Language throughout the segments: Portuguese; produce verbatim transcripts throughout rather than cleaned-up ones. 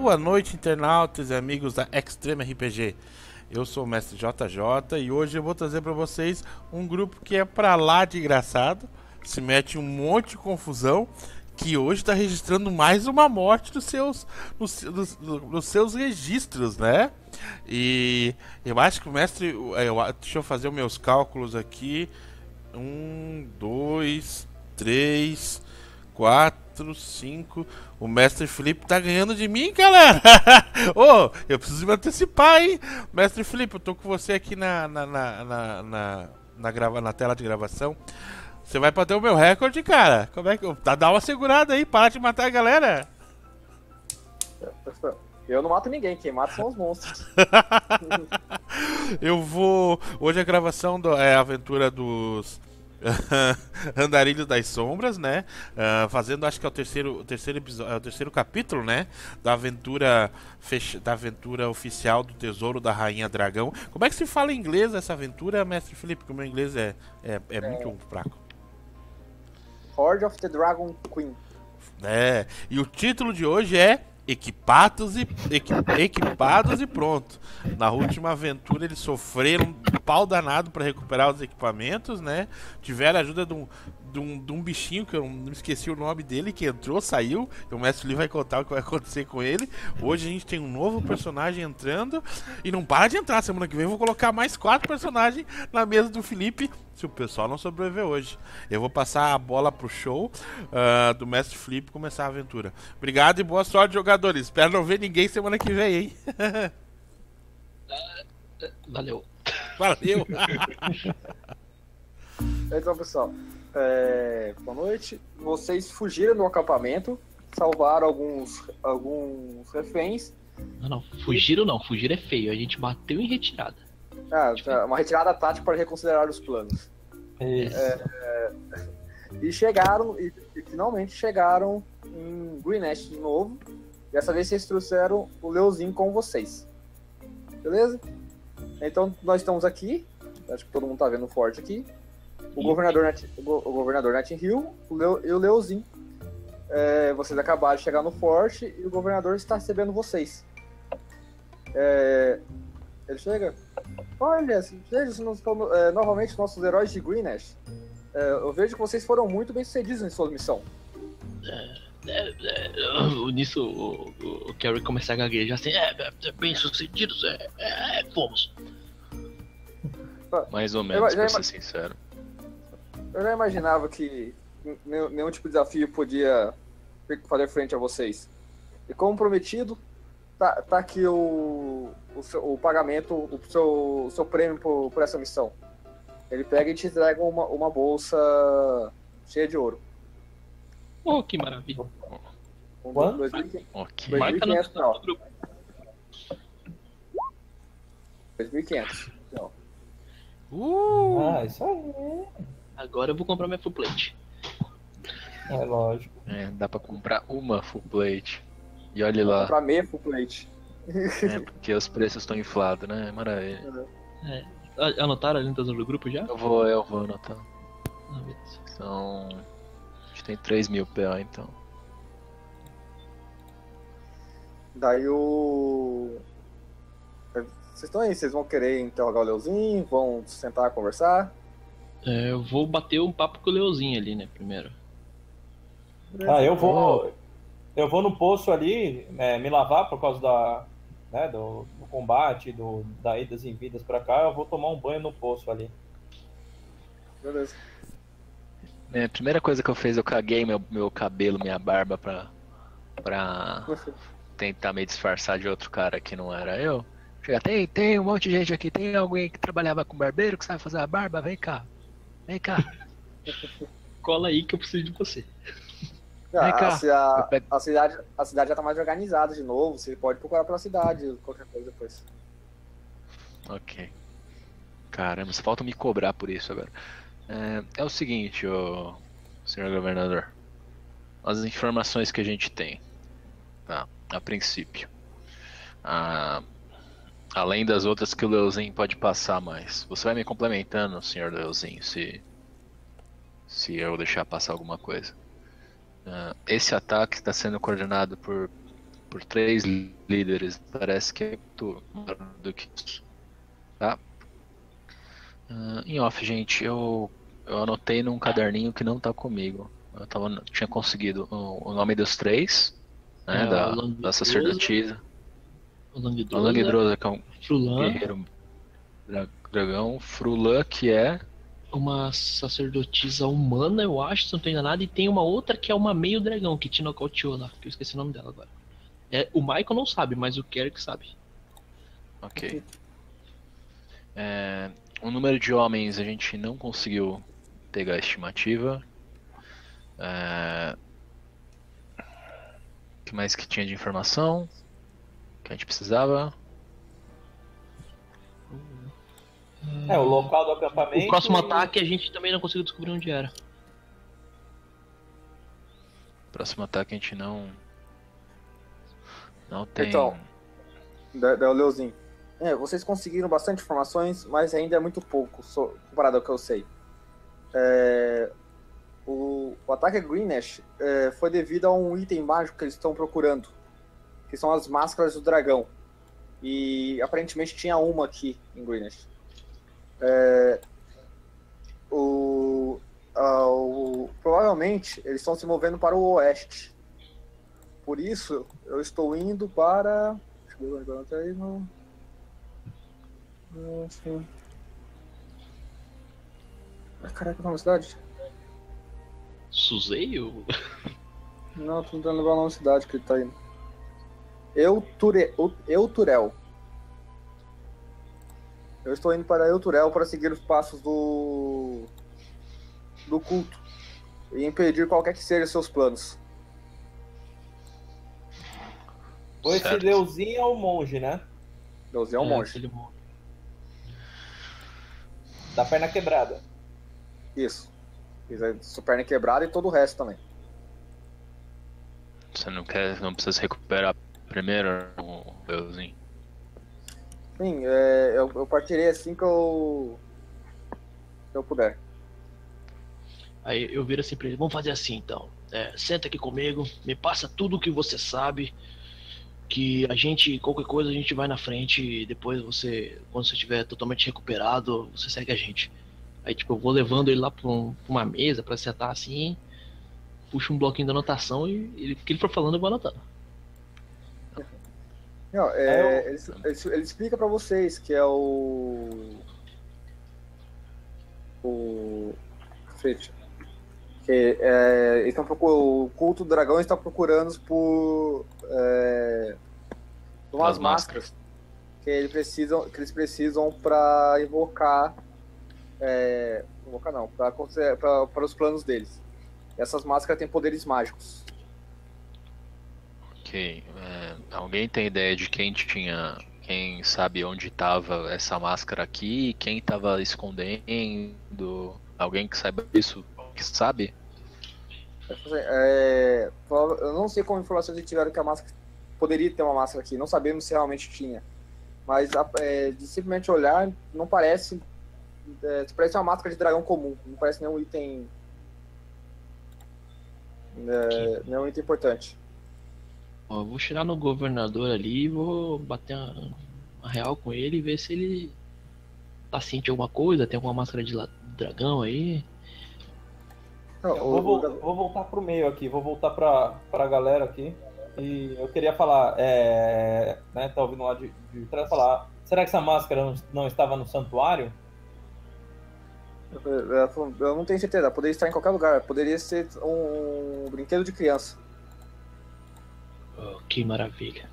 Boa noite, internautas e amigos da Extreme R P G. Eu sou o Mestre J J e hoje eu vou trazer pra vocês um grupo que é pra lá de engraçado, se mete um monte de confusão, que hoje tá registrando mais uma morte nos seus, nos, nos- nos seus registros, né? E eu acho que o mestre. Eu, deixa eu fazer os meus cálculos aqui. Um, dois, três, quatro, cinco. O mestre Felipe tá ganhando de mim, galera. Ô, eu preciso me antecipar, hein? Mestre Felipe, eu tô com você aqui na, na, na, na, na, na grava, na tela de gravação. Você vai bater o meu recorde, cara. Como é que. Dá, dá uma segurada aí, para de matar a galera. Eu não mato ninguém, quem mata são os monstros. Eu vou. Hoje a gravação do, é a aventura dos Andarilhos das Sombras, né? Ah, fazendo, acho que é o terceiro, o terceiro episódio, é o terceiro capítulo, né? Da aventura fecha, da aventura oficial do Tesouro da Rainha Dragão. Como é que se fala em inglês essa aventura, mestre Felipe? Porque o meu inglês é, é, é muito fraco. Horde of the Dragon Queen. É, e o título de hoje é Equipados e, equi- equipados e pronto. Na última aventura eles sofreram um pau danado para recuperar os equipamentos, né? Tiveram a ajuda de um, de, um, de um bichinho que eu não esqueci o nome dele, que entrou, saiu. E o mestre Lee vai contar o que vai acontecer com ele. Hoje a gente tem um novo personagem entrando e não para de entrar. Semana que vem eu vou colocar mais quatro personagens na mesa do Felipe, se o pessoal não sobreviver hoje. Eu vou passar a bola pro show ah, do mestre Felipe começar a aventura. Obrigado e boa sorte, jogadores. Espero não ver ninguém semana que vem, hein? Valeu. Valeu! Então, pessoal, é, boa noite. Vocês fugiram do acampamento, salvaram alguns, alguns reféns. Não, não, fugiram não, fugir é feio. A gente bateu em retirada. Ah, tá, uma retirada tática para reconsiderar os planos. Isso. E chegaram, e, e finalmente chegaram em Greenest de novo. Dessa vez vocês trouxeram o Leozinho com vocês. Beleza? Então nós estamos aqui. Acho que todo mundo tá vendo o forte aqui. O Sim. governador, Nat, o, go- o governador Nathan Hill o Leo, e o Leozinho. É, vocês acabaram de chegar no forte e o governador está recebendo vocês. É, ele chega. Olha, veja no- é, novamente nossos heróis de Greenest. É, eu vejo que vocês foram muito bem sucedidos em sua missão. É, é, nisso o, o, o Carrie começa a gaguejar assim, é, é, é, bem sucedidos, é, é, é, fomos. Mais ou Eu- menos, já pra ima- ser sincero. Eu já imaginava que nenhum, nenhum tipo de desafio podia fazer frente a vocês. E como prometido, tá, tá aqui o, o, seu- o pagamento, o seu, o seu prêmio por, por essa missão. Ele pega e te entrega uma, uma bolsa cheia de ouro. Oh, que maravilha. Um, Quanto? dois mil e quinhentos Ok. Dois- Marca no, 2.500 pra lá. no grupo. dois mil e quinhentos. Não. Uh! Ah, isso aí. Agora eu vou comprar minha full plate. É lógico. É, dá pra comprar uma full plate. E olhe lá, Pra meia full plate. é, porque os preços estão inflados, né? Maravilha. É, a- anotaram ali no tesouro do grupo já? Eu vou, eu vou anotar. Ah, beleza. São. A gente tem três mil P A então. Daí o. Vocês estão aí, vocês vão querer interrogar o Leozinho, vão sentar conversar. É, eu vou bater um papo com o Leozinho ali, né, primeiro. Ah, eu vou. Eu vou no poço ali, né, me lavar por causa da, né, do, do combate, do, da idas e vindas pra cá. Eu vou tomar um banho no poço ali. Beleza. É, a primeira coisa que eu fiz, eu caguei meu, meu cabelo, minha barba pra. pra tentar me disfarçar de outro cara que não era eu. Chega, tem, tem um monte de gente aqui, tem alguém que trabalhava com barbeiro que sabe fazer a barba? Vem cá. Vem cá. Cola aí que eu preciso de você. Ah, Vem cá. a, ci- a- Eu pego- a cidade, a cidade já tá mais organizada de novo, você pode procurar pela cidade, qualquer coisa depois. Ok. Caramba, só falta me cobrar por isso agora. É, é o seguinte, ô, senhor governador. As informações que a gente tem, tá? A princípio. Ah, além das outras que o Leozinho pode passar mais. Você vai me complementando, senhor Leozinho, se, se eu deixar passar alguma coisa. Ah, esse ataque está sendo coordenado por por três líderes. Parece que é muito maior do que isso. Tá? Uh, em off, gente, eu, eu anotei num caderninho que não tá comigo. Eu tava, tinha conseguido o, o nome dos três, né? É, da, o da Langdrosa, sacerdotisa. O O Langdrosa, Langdrosa, que é um Frulan, guerreiro dra- dragão. Frulan, que é. uma sacerdotisa humana, eu acho, se não tô enganado, e tem uma outra que é uma meio dragão que te nocauteou lá, que eu esqueci o nome dela agora. É, o Michael não sabe, mas o Kerrick sabe. Ok. É, o número de homens a gente não conseguiu pegar a estimativa. É, o que mais que tinha de informação que a gente precisava? É, o local do acampamento. O próximo e- ataque a gente também não conseguiu descobrir onde era. Próximo ataque a gente não. Não tem. Então. Da, da Leozinho. É, vocês conseguiram bastante informações, mas ainda é muito pouco so- comparado ao que eu sei. É, o, o ataque Greenish é, foi devido a um item mágico que eles estão procurando, que são as máscaras do dragão. E aparentemente tinha uma aqui em Greenish. É, o, a, o, provavelmente eles estão se movendo para o oeste. Por isso, eu estou indo para. Deixa eu ver agora, aí no. Assim. Ah, caraca, não é uma cidade? Suzeio? Não, tô tentando lembrar o nome da cidade que ele tá indo. Euture, Euturel. Eu estou indo para Euturel para seguir os passos do. do culto e impedir qualquer que seja seus planos. Esse Certo. Deusinho é o monge, né? Deus é um monge. aquele monge. Da perna quebrada. Isso. Fiz a sua perna quebrada e todo o resto também. Você não quer. Não precisa se recuperar primeiro, o Euzinho. Sim, é, eu, eu partirei assim que eu. que eu puder. Aí eu viro assim pra ele, vamos fazer assim então. É, senta aqui comigo, me passa tudo o que você sabe, que a gente, qualquer coisa, a gente vai na frente e depois você, quando você estiver totalmente recuperado, você segue a gente. Aí tipo, eu vou levando ele lá pra, um, pra uma mesa pra sentar assim, puxo um bloquinho de anotação e ele- o que ele for falando eu vou anotando. Não, é, É, eu- ele, ele, ele explica pra vocês que é o. O. Fritz. Que é, eles estão procurando, o culto do dragão está procurando por. É, umas As máscaras que, ele precisam, que eles precisam para invocar. É, invocar não, para os planos deles. Essas máscaras têm poderes mágicos. Ok. É, alguém tem ideia de quem tinha. Quem sabe onde estava essa máscara aqui? Quem estava escondendo? Alguém que saiba isso? Que sabe? É, eu não sei como informações eles tiveram que a máscara poderia ter uma máscara aqui, não sabemos se realmente tinha, mas é, de simplesmente olhar não parece, é, parece uma máscara de dragão comum, não parece nenhum item, é, nenhum item importante. Ó, eu vou chegar no governador ali e vou bater uma, uma real com ele e ver se ele tá ciente de alguma coisa, tem alguma máscara de la- dragão aí. Não, Eu o- vou, o- vol- vou voltar pro meio aqui, vou voltar pra, pra galera aqui. E eu queria falar, é, né, tá ouvindo lá de, de trás falar, será que essa máscara não, não estava no santuário? eu, eu não tenho certeza, poderia estar em qualquer lugar, poderia ser um brinquedo de criança. Oh, que maravilha.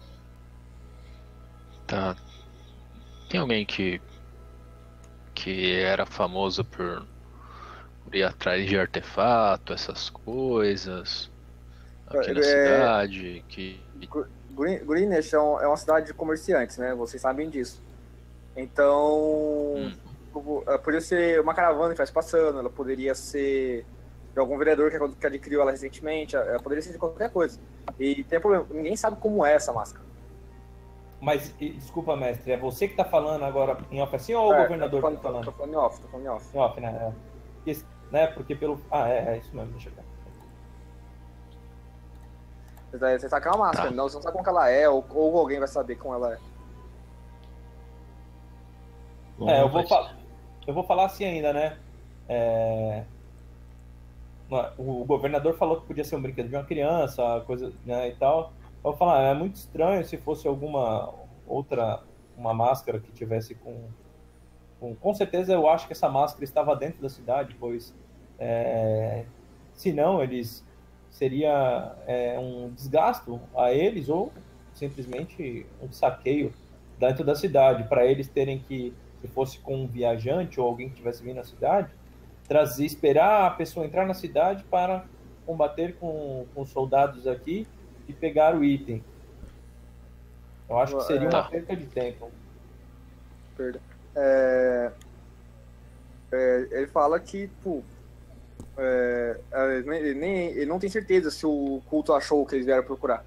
Tá. Tem alguém que. que era famoso por, por ir atrás de artefato, essas coisas. Aqui na É, cidade. Que. Green- Greenwich é, um- é uma cidade de comerciantes, né? Vocês sabem disso. Então, Hum. o- ela poderia ser uma caravana que estivesse passando, ela poderia ser de algum vereador que, que adquiriu ela recentemente, ela poderia ser de qualquer coisa. E tem problema, ninguém sabe como é essa máscara. Mas, e- desculpa, mestre, é você que tá falando agora em off assim ou o É, governador tô que tá falando, falando? tô falando em off, tô falando em off. Em off, né? É. Porque, né? Porque pelo. Ah, é, é isso mesmo, deixa eu ver. Você tá, você tá com uma máscara, Tá. não, você não sabe como que ela é, ou, ou alguém vai saber como ela é. Bom, É, eu vou, rapaz. fa- eu vou falar assim ainda, né? É, O governador falou que podia ser um brinquedo de uma criança, coisa, né, e tal. Eu vou falar, é muito estranho se fosse alguma outra, uma máscara que tivesse com, com... Com certeza eu acho que essa máscara estava dentro da cidade, pois é, se não, eles seria é, um desgasto a eles ou simplesmente um saqueio dentro da cidade, para eles terem que, se fosse com um viajante ou alguém que estivesse vindo na cidade, trazer, esperar a pessoa entrar na cidade para combater com, com os soldados aqui e pegar o item. Eu acho que seria uma Tá. perca de tempo. Perdão. É, é, ele fala que, tipo, é, é, ele, nem, ele não tem certeza se o culto achou o que eles vieram procurar.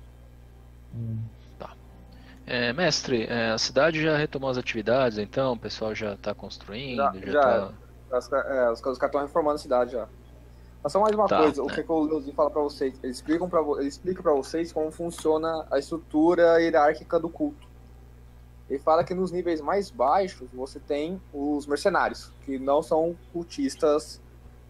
É, mestre, é, a cidade já retomou as atividades, então o pessoal já tá construindo, Já- já, já. tá... As, é, os caras estão reformando a cidade já. Mas só mais uma Tá, coisa, o né. que, que o Leozinho fala pra vocês? Ele explica pra, vo- ele explica pra vocês como funciona a estrutura hierárquica do culto. Ele fala que nos níveis mais baixos você tem os mercenários, que não são cultistas.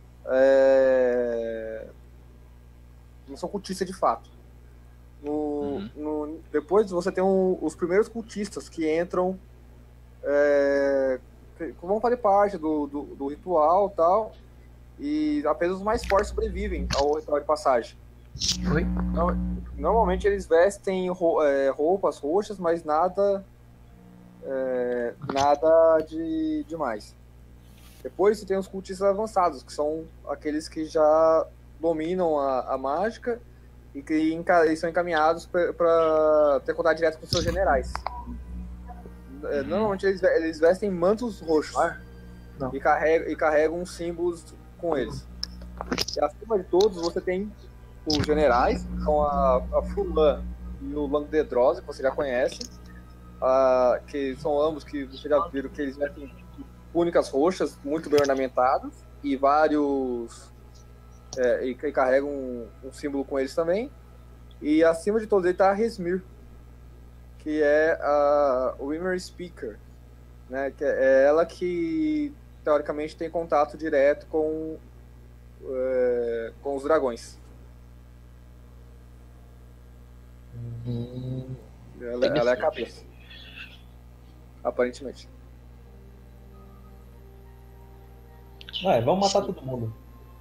é, Não são cultistas de fato. No, Uhum. no- depois você tem o- os primeiros cultistas que entram, é, que vão fazer parte do, do, do ritual e tal, e apenas os mais fortes sobrevivem ao ritual de passagem. Oi? No- Normalmente eles vestem ro- é, roupas roxas, mas nada, é, nada de demais. Depois você tem os cultistas avançados, que são aqueles que já dominam a, a mágica e que enca- e são encaminhados para ter contato direto com seus generais. É, Normalmente eles, ve- eles vestem mantos roxos Não. e carregam, e carregam símbolos com eles. E acima de todos você tem os generais, que são a, a Fulan e o Langdedrose, que você já conhece, ah, que são ambos que você já viram que eles vestem túnicas roxas muito bem ornamentadas e vários é, e, e carregam um, um símbolo com eles também. E acima de todos ele está a Resmir, que é a Women Speaker, né? Que é ela que teoricamente tem contato direto com é, com os dragões. Hum, Ela, ela é a Interessante. cabeça, aparentemente. É, vamos matar todo mundo.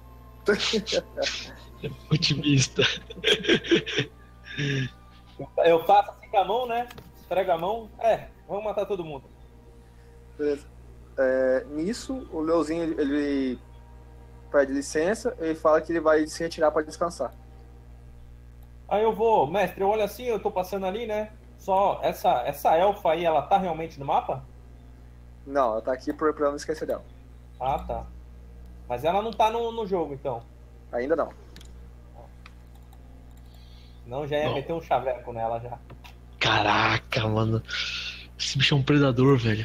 otimista. Eu faço assim com a mão, né? Esfrega a mão. É, vamos matar todo mundo. Beleza. É, nisso, o Leozinho ele, ele pede licença e fala que ele vai se retirar para descansar. Aí eu vou, mestre, eu olho assim, eu tô passando ali, né? Só essa, essa elfa aí, ela tá realmente no mapa? Não, ela tá aqui pra pra eu não esquecer dela. Ah, tá. Mas ela não tá no, no jogo, então. Ainda não. Não, já ia Não. meter um chaveco nela já. Caraca, mano. Esse bicho é um predador, velho.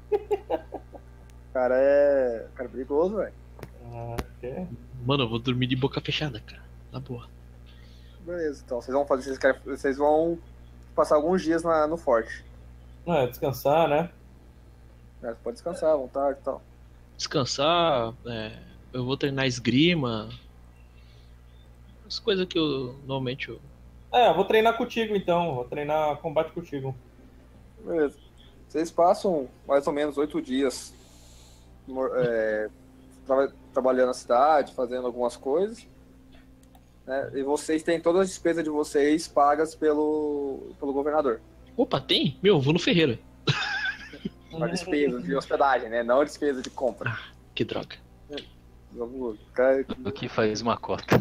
O cara é. O cara é perigoso, velho. Ah, ok. Mano, eu vou dormir de boca fechada, cara. Na boa. Beleza, então vocês vão fazer. Vocês, querem, vocês vão passar alguns dias na, no forte. Não, é descansar, né? Né? Você pode descansar à vontade e tal. Descansar, é, eu vou treinar esgrima. As coisas que eu normalmente eu... É, eu vou treinar contigo então. Vou treinar combate contigo. Beleza. Vocês passam mais ou menos oito dias mor- é, tra- trabalhando na cidade, fazendo algumas coisas. Né? E vocês têm todas as despesas de vocês pagas pelo, pelo governador. Opa, tem? Meu, eu vou no Ferreira. A despesa de hospedagem, né? Não a despesa de compra. Que droga. Vamos- cara, Aqui faz uma cota.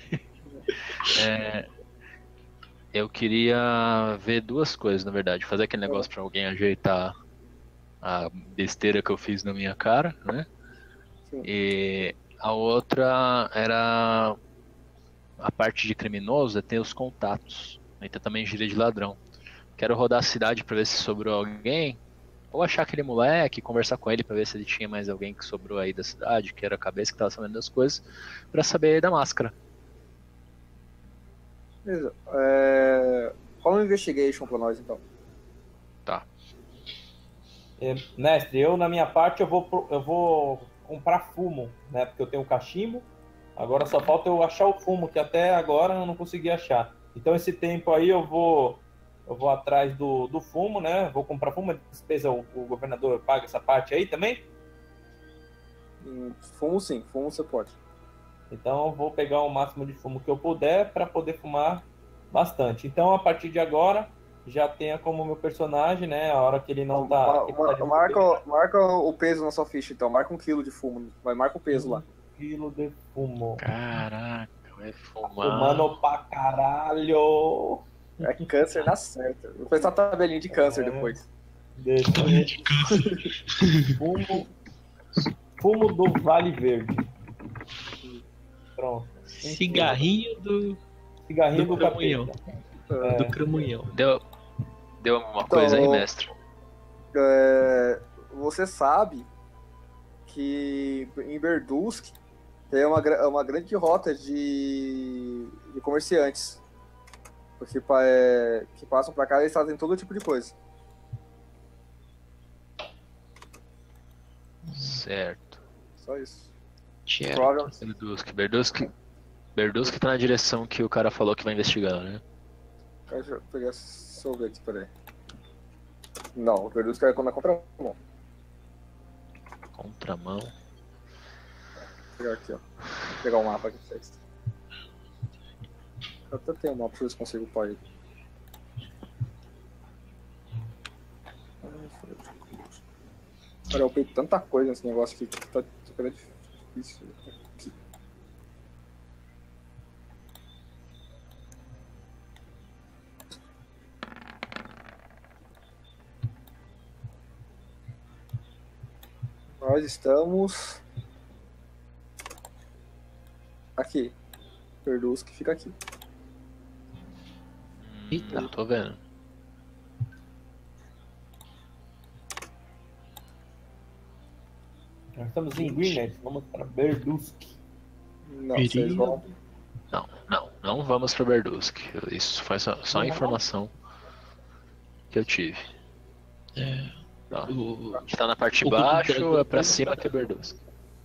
É, eu queria ver duas coisas, na verdade. Fazer aquele negócio pra alguém ajeitar a besteira que eu fiz na minha cara, né? Sim. E a outra era a parte de criminoso, é ter os contatos. Então também gíria de ladrão. Quero rodar a cidade pra ver se sobrou alguém. Ou achar aquele moleque, conversar com ele pra ver se ele tinha mais alguém que sobrou aí da cidade, que era a cabeça que tava sabendo das coisas, pra saber da máscara. Beleza. É... Rola um investigation pra nós, então. Tá. É, mestre, eu na minha parte eu vou, pro- eu vou comprar fumo, né? Porque eu tenho cachimbo. Agora só falta eu achar o fumo, que até agora eu não consegui achar. Então esse tempo aí eu vou eu vou atrás do, do fumo, né? Vou comprar fumo, a despesa o, o governador paga essa parte aí também? Hum, Fumo sim, fumo você pode. Então eu vou pegar o máximo de fumo que eu puder para poder fumar bastante. Então a partir de agora já tenha como meu personagem, né? A hora que ele não tá. Ma- que ele ma- tá de marca, marca o peso na sua ficha, então. Marca um quilo de fumo. Vai, marca o peso lá. quilo de fumo. Caraca, vai fumar. Fumando pra caralho. É câncer na certa. Vou pensar a tabelinha de câncer É. depois. Deixa eu- Fumo, fumo do Vale Verde. Pronto. Cigarrinho do, Cigarrinho do do, Cramunhão. capeta. É. do Cramunhão. Deu, deu alguma coisa aí, mestre? É, você sabe que em Berdusk tem uma, gra- uma grande rota de, de comerciantes. Porque, pa- é, que passam pra cá e eles fazem todo tipo de coisa. Certo. Só isso. Tchera. Provavelmente. Berdusk. Berdusk. Berdusk tá na direção que o cara falou que vai investigar, né? Deixa eu pegar sorvete, peraí. Não, o Berdusk é quando é contra mão. Contramão. Vou pegar aqui, ó. Vou pegar o mapa aqui pra vocês. Eu até tenho um mapa, deixa eu ver se consigo upar ele. Cara, eu upei tanta coisa nesse negócio aqui que tá super difícil. Aqui. Nós estamos aqui. Berdusk fica aqui. Eita. Hum, tô vendo. Nós estamos em Greenwich, vamos para Berdusk. Não, vocês Perigo. vão. Não, não, não vamos pra Berdusk. Isso foi só, só a informação que eu tive. É, Tá. o, Que tá na parte de O Cutucano- baixo, é pra cima que é Berdusk.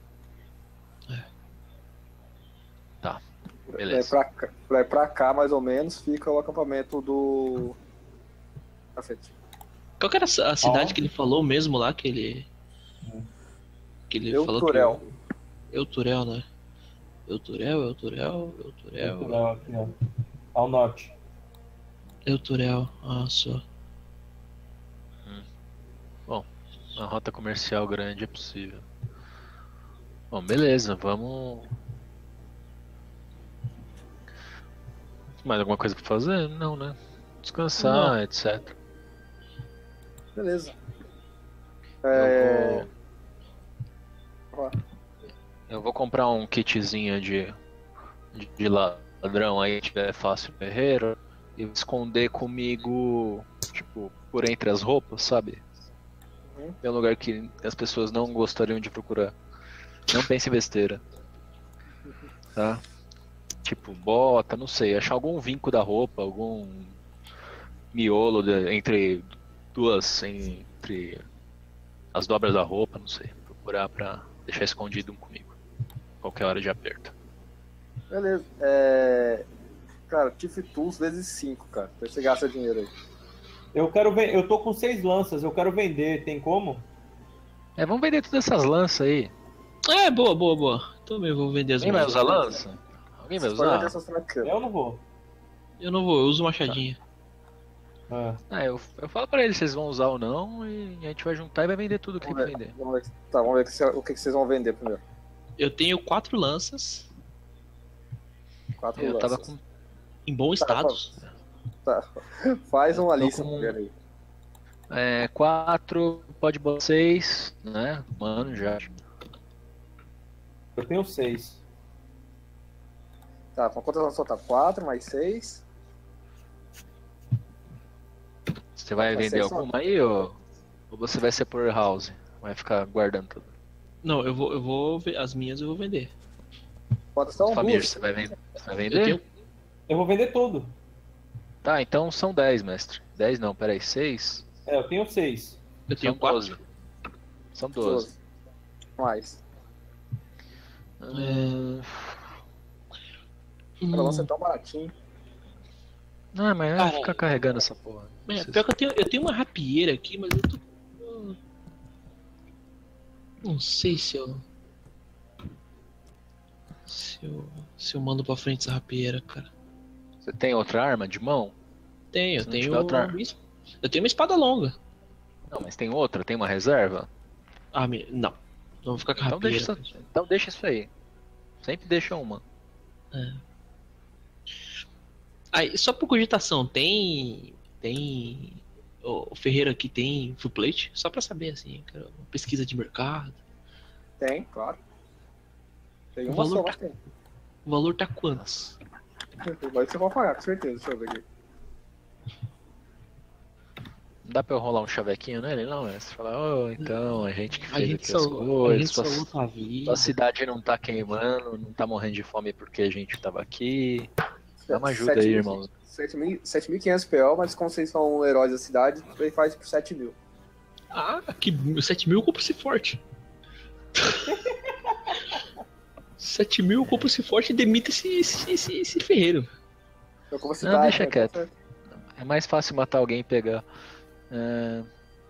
Tá, É beleza. pra, cá, é pra cá, mais ou menos, fica o acampamento do. Cacete. qual que era a cidade Ó. que ele falou mesmo lá, que ele... Que ele falou Euturel. que... Euturel, né? Euturel, Euturel, Euturel... Euturel aqui, ó. Ao norte. Euturel, ah, só. Uma rota comercial grande é possível. Bom, beleza, vamos. Mais alguma coisa pra fazer? Não, né? Descansar, Não. etcétera. Beleza. Eu É. vou... Eu vou comprar um kitzinho de, de, de ladrão aí, tiver fácil ferreiro, e esconder comigo, tipo, por entre as roupas, sabe? Uhum. É um lugar que as pessoas não gostariam de procurar. Não pense em besteira. Tá? Tipo, bota, não sei, achar algum vinco da roupa, algum miolo de- entre duas, entre as dobras da roupa, não sei. Procurar pra deixar escondido um comigo. Qualquer hora de aperto. Beleza. É. Cara, Tiff Tools vezes cinco, cara. Pra você gasta dinheiro aí. Eu quero ver, eu tô com seis lanças, eu quero vender, tem como? É, vamos vender todas essas lanças aí. É, boa, boa, boa. Também vou vender as Alguém vai minhas. usar lança? Alguém vai Você pode vender usar? essas na cama. Eu não vou. Eu não vou, eu uso machadinha. É. Ah, eu, eu falo pra eles se eles vão usar ou não e a gente vai juntar e vai vender tudo que tem Vamos pra ver. vender. Vamos ver. Tá, vamos ver o que cê- o que que vocês vão vender primeiro. Eu tenho quatro lanças Quatro Eu tava lanças. com. em bom estado. Tá. Faz uma tô lista com- primeiro aí. É, quatro, pode botar seis, né? Mano, já. Eu tenho seis. Tá, com quantas lanças tá? Quatro mais seis. Você vai Vai vender ser só- alguma aí ou, ou você vai ser por house? Vai ficar guardando tudo? Não, eu vou, eu vou ve- as minhas eu vou vender. Quantas são? Família, Duas. você vai vender? Você vai Eu vender? tenho, Eu vou vender tudo. Tá, então são dez, mestre. dez não, peraí, seis? É, eu tenho seis. Eu tenho São quatro. doze. São doze. Mais. Hum... Cara, você é tão baratinho. Não, mas Cara, vai ficar carregando essa porra. É, pior que eu tenho, eu tenho uma rapieira aqui, mas eu tô. eu Não sei se eu. Se eu. Se eu mando pra frente essa rapieira, cara. Você tem outra arma de mão? Tenho, eu Se não tenho. tiver outra- uma es- Eu tenho uma espada longa. Não, mas tem outra? Tem uma reserva? Ah, me... não. Não vou ficar com a Então rapieira. deixa, isso- então deixa isso aí. Sempre deixa uma. Aí, só por cogitação, tem. Tem. O o Ferreira aqui tem full plate? Só pra saber, assim, cara, uma pesquisa de mercado. Tem, claro. Tem O uma valor só, tá- mas tem. O valor tá quantos? Vai você vai pagar, com certeza. Deixa eu ver aqui. Não dá pra eu rolar um chavequinho nele, não, né? Você fala, oh, então, a gente que A fez gente aqui as salvou, a gente coisas, sua, salvou tua vida. sua cidade não tá queimando, não tá morrendo de fome porque a gente tava aqui. Dá uma ajuda aí, irmão. sete mil e quinhentos P O, mas como vocês são heróis da cidade, ele faz por sete mil. Ah, que sete mil eu compro esse forte. sete mil eu compro esse forte e demita esse, esse, esse, esse ferreiro. Eu como Não, cidade, deixa né, quieto. tá certo. É mais fácil matar alguém e pegar. É,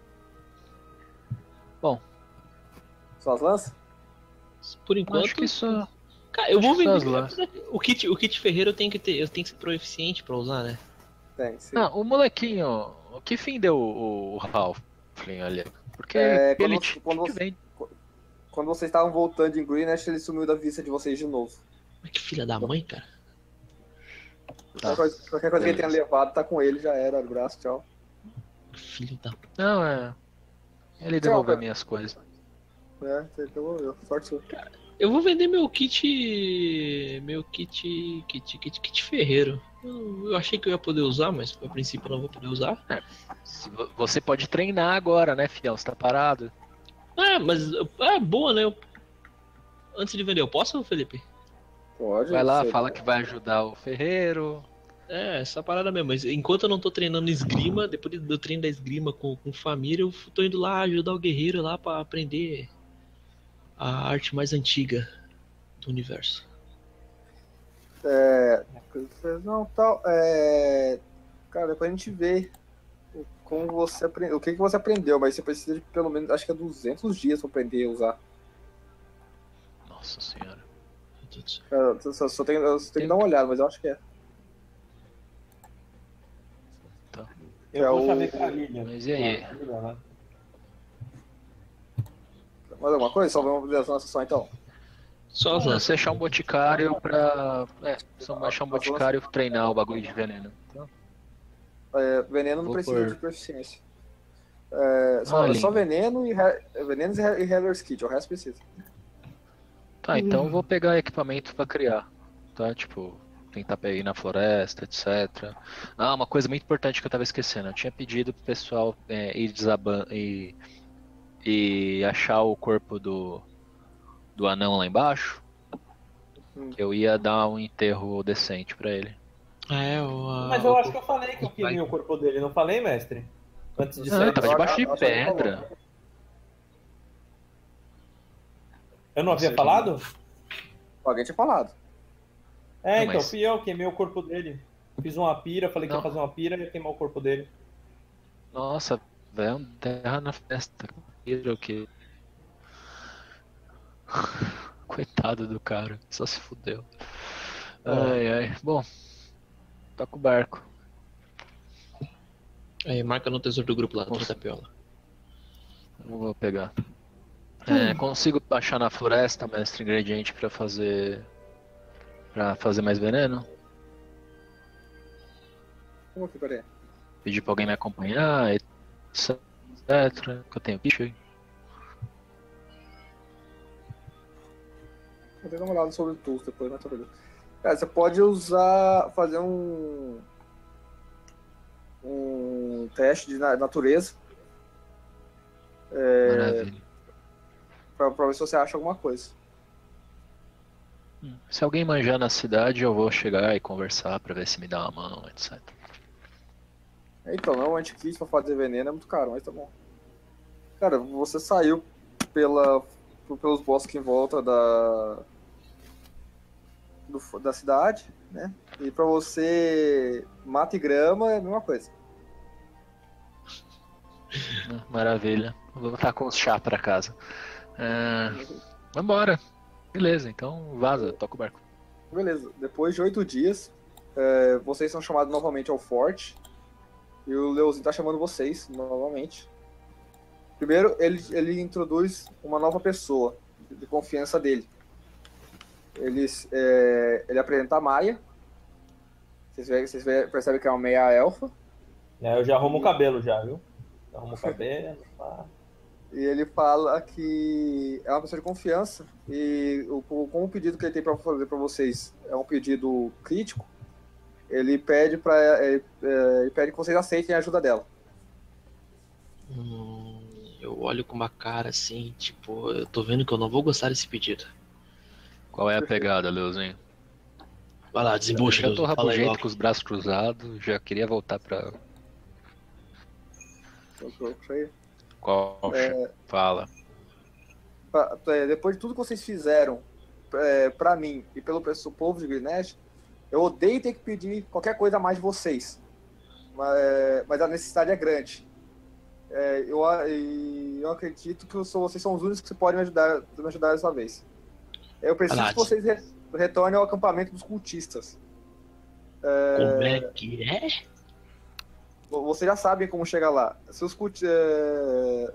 Suas lanças? Por enquanto. acho que só. Cara, eu acho vou que só vender. as lá. O kit, o kit ferreiro eu tenho que ter. Eu tenho que ser proeficiente pra usar, né? Tem, sim. Não, o molequinho. O que fim deu o, o Halfling ali? Porque É, ele quando- tinha quando que você- vem. Quando vocês estavam voltando em Greenwich, ele sumiu da vista de vocês de novo. Mas que filha da mãe, cara. Tá. Qualquer coisa, qualquer coisa que ele tenha Beleza. levado, tá com ele, já era. Abraço, tchau. Que filho da. Não, é. Ele Tchau, devolveu cara. minhas coisas. É, você devolveu. Sorte sua. Eu vou vender meu kit. Meu kit. Kit, kit, kit ferreiro. Eu, eu achei que eu ia poder usar, mas a princípio eu não vou poder usar. Se vo- Você pode treinar agora, né, fiel? Você tá parado. Ah, mas. É boa, né? Eu- Antes de vender, eu posso, Felipe? Pode. Vai lá, você- fala que vai ajudar o ferreiro. É, essa parada mesmo. Mas enquanto eu não tô treinando esgrima, depois do treino da esgrima com, com família, eu tô indo lá ajudar o guerreiro lá pra aprender a arte mais antiga do universo. É. Não, tal. É. Cara, depois a gente vê o- como você aprendeu. O que, que você aprendeu, mas você precisa de pelo menos, acho que é duzentos dias pra aprender a usar. Nossa senhora. Meu Deus do céu. Cara, eu só, só tenho, eu só tenho que dar uma olhada, mas eu acho que é. Eu É vou o- chavecar a Lilian. Mas e aí? Ah, Lilian, né? Mais alguma coisa? Só vamos ver as nossas só então. Só as Não, lanças. você achar um boticário pra. É, só achar um boticário e treinar o bagulho de veneno. Então, É, veneno não Vou precisa pôr- de proficiência. É, só, Ah, é só lindo. veneno e he- venenos e, he- e Healer's Kit, o resto precisa. Tá, então eu vou pegar equipamento pra criar. Tá? Tipo, tentar pegar ir na floresta, etcétera. Ah, uma coisa muito importante que eu tava esquecendo. Eu tinha pedido pro pessoal é, ir desabando e, e achar o corpo do, do anão lá embaixo. Hum. Que eu ia dar um enterro decente pra ele. Ah, é, o. a- Mas eu o- acho que eu falei que eu queria o corpo dele, não falei, mestre? Antes de Não, sair. tava eu- debaixo de eu- eu- eu- pedra. Eu não havia Sei. falado? Alguém tinha falado. É, Não, então, mas- fui eu, queimei o corpo dele. Fiz uma pira, falei que Não. ia fazer uma pira e ia queimar o corpo dele. Nossa, velho, terra na festa. O que? Coitado do cara, só se fudeu. Ai, ai. Bom, toca o barco. Aí, marca no tesouro do grupo lá, Nossa. trinta piola. Não vou pegar. É, consigo achar na floresta, mestre, ingrediente pra fazer. Pra fazer mais veneno? Como que, peraí? Pedir pra alguém me acompanhar, etcétera. Que eu tenho bicho aí. Vou dar uma olhada sobre o tools depois, mas tá beleza. Cara, você pode usar, fazer um um teste de na- natureza Maravilha. pra, pra ver se você acha alguma coisa. Se alguém manjar na cidade, eu vou chegar e conversar pra ver se me dá uma mão, etcétera. Então, não, anti-kit pra fazer veneno é muito caro, mas tá bom. Cara, você saiu pela, pelos bosques em volta da, do, da cidade, né? E pra você, mata e grama é a mesma coisa. Maravilha. Vou voltar com os chá pra casa. É... Vambora. Beleza, então vaza, toca o barco. Beleza, depois de oito dias, é, vocês são chamados novamente ao forte. E o Leozinho tá chamando vocês novamente. Primeiro, ele, ele introduz uma nova pessoa de confiança dele. Ele, é, ele apresenta a Maia. Vocês, vê, vocês vê, percebem que é uma meia-elfa. É, eu já arrumo o cabelo já, viu? Já arrumo o cabelo. Pá. E ele fala que é uma pessoa de confiança. E o, como o pedido que ele tem para fazer para vocês é um pedido crítico, ele pede para ele, ele pede que vocês aceitem a ajuda dela. Hum, eu olho com uma cara assim, tipo, eu tô vendo que eu não vou gostar desse pedido. Qual é a pegada, Leozinho? Vai lá, desembucha, Eu tô Leozinho, fala aí rabugento logo. com os braços cruzados, já queria voltar pra... Qual? É, Fala. pra, é, depois de tudo que vocês fizeram é, para mim e pelo pessoal, povo de Greenwich, eu odeio ter que pedir qualquer coisa a mais de vocês. Mas, é, mas a necessidade é grande. É, eu, eu acredito que eu sou, vocês são os únicos que podem me ajudar, me ajudar dessa vez. Eu preciso Alade. que vocês re, retornem ao acampamento dos cultistas. É, Como é que é? vocês já sabem como chegar lá. Se os cultistas... É,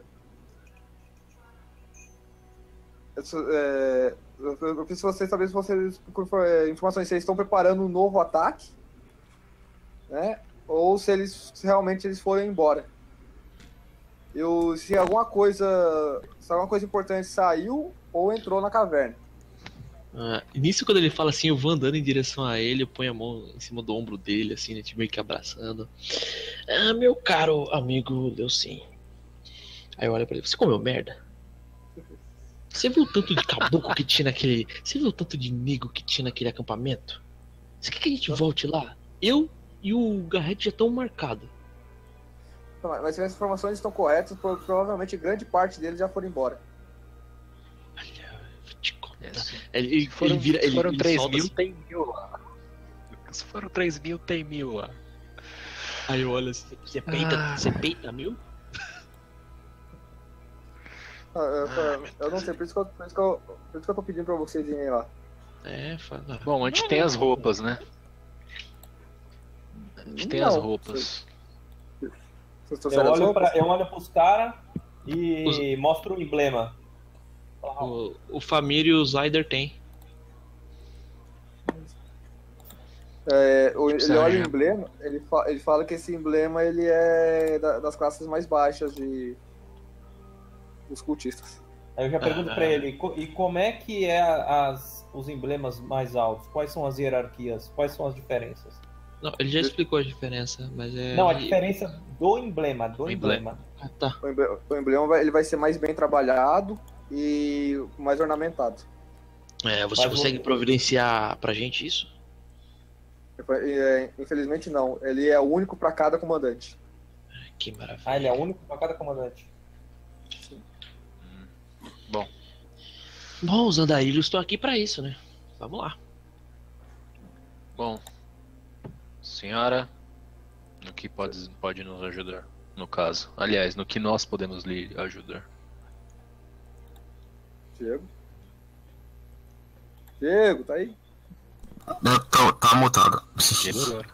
é, eu preciso vocês saberem se vocês, informações, se eles estão preparando um novo ataque, né? Ou se eles se realmente eles foram embora. Eu, se alguma coisa, se alguma coisa importante saiu ou entrou na caverna. Ah, nisso, quando ele fala assim, eu vou andando em direção a ele, eu ponho a mão em cima do ombro dele, assim, né, tipo, meio que abraçando. Ah, meu caro amigo Leozinho. Aí eu olho pra ele, você comeu merda? Você viu o tanto de caboclo que tinha naquele... Você viu o tanto de nego que tinha naquele acampamento? Você quer que a gente volte lá? Eu e o Garrett já estão marcados. Mas se as informações estão corretas, provavelmente grande parte deles já foram embora. Olha, eu vou te contar. Yes. Ele, ele, Foram, ele vira... Ele, foram ele três solta mil, assim. tem mil lá. Se foram três mil, tem mil lá. Aí eu olho assim, você peita, Ah. você peita mil? Ah, eu, eu, eu não sei, por isso, que eu, por, isso que eu, por isso que eu tô pedindo pra vocês irem lá. É, fala. Bom, a gente tem as roupas, né? A gente tem Não, as roupas. Vocês Eu trouxeram as olho, roupas? pra, eu olho pros caras e mostro o emblema. O, o Família e o Zyder tem. É, o- ele Precisa olha o já. emblema, ele, fa- ele fala que esse emblema ele é da- das classes mais baixas de dos cultistas. Aí eu já pergunto pra ele, "Co- e como é que é as, os emblemas mais altos? Quais são as hierarquias? Quais são as diferenças? Não, ele já explicou a diferença, mas é. Não, a diferença do emblema, do O emblema. Ah, tá. O emblema, o emblema vai, ele vai ser mais bem trabalhado e mais ornamentado. É, você Mas consegue o- providenciar pra gente isso? É, infelizmente não, ele é o único para cada comandante. Que maravilha. Ah, ele é único pra cada comandante. Bom, Bom, os andarilhos estão aqui pra isso, né? Vamos lá. bom. Senhora, no que pode, pode nos ajudar? No caso. Aliás, no que nós podemos lhe ajudar? Diego? Diego, tá aí? Eu tô, tá mutado. Chegou agora.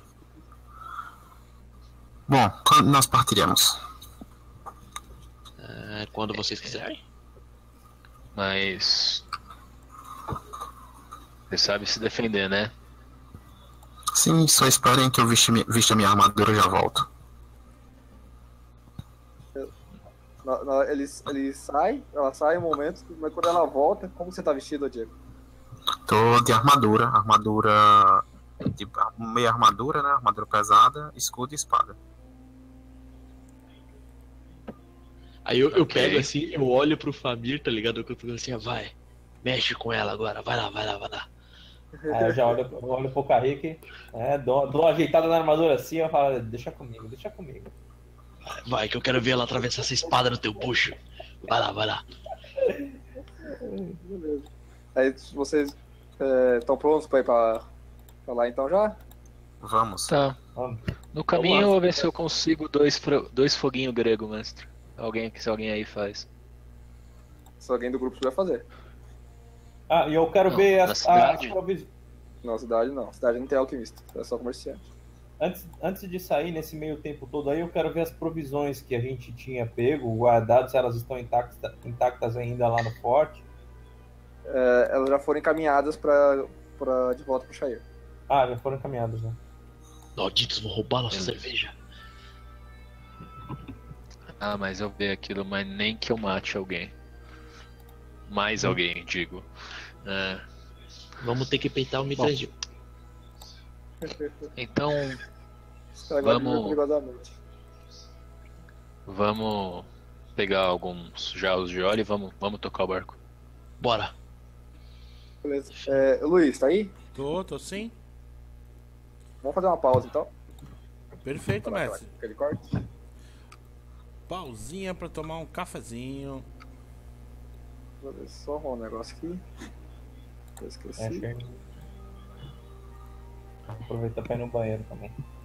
Bom, quando nós partiremos? É, quando vocês quiserem. Mas. Você sabe se defender, né? Sim, só esperem que eu vista minha, vista minha armadura e já volto. Na- na- Ele, ele sai, ela sai um momento, mas quando ela volta, como você tá vestido, Diego? Tô de armadura, armadura. De, meia armadura, né? Armadura pesada, escudo e espada. Aí eu, eu Ok. pego assim, eu olho pro Famir, tá ligado? Que eu tô assim, ah, vai, mexe com ela agora, vai lá, vai lá, vai lá. Aí eu já olho, eu olho pro Carrick, né, dou, dou uma ajeitada na armadura assim, eu falo, deixa comigo, deixa comigo. Vai, que eu quero ver ela atravessar essa espada no teu bucho. Vai lá, vai lá. Beleza. Aí vocês estão prontos pra ir pra, pra lá então já? Vamos. Tá. Vamos. No caminho Vamos eu lá. vou ver se eu consigo dois, fro- dois foguinhos grego, mestre. Alguém, se alguém aí faz. Se alguém do grupo vai fazer. Ah, e eu quero Não, ver na as, cidade? as provisões. Não, cidade não. Cidade não tem alquimista, é só comerciante. Antes, antes de sair, nesse meio tempo todo aí, eu quero ver as provisões que a gente tinha pego, guardado, se elas estão intactas, intactas ainda lá no forte. É, elas já foram encaminhadas pra, pra, de volta pro Shair. Ah, já foram encaminhadas, né? Malditos, vão roubar nossa Beleza. cerveja. Ah, mas eu ver aquilo, mas nem que eu mate alguém. Mais alguém, digo. É, Vamos ter que peitar o Mitrangil. então, Os caras gostam de Vamos- viver perigosamente. vamos pegar alguns jaus de óleo e vamos, vamos tocar o barco. Bora. Beleza. É, Luiz, tá aí? Tô, tô sim. Vamos fazer uma pausa então? Perfeito, Pra dar mestre. aquele corte. Pausinha pra tomar um cafezinho. Beleza, só arrumar um negócio aqui. Eu esqueci. É, achei. Aproveitar pra ir no banheiro também.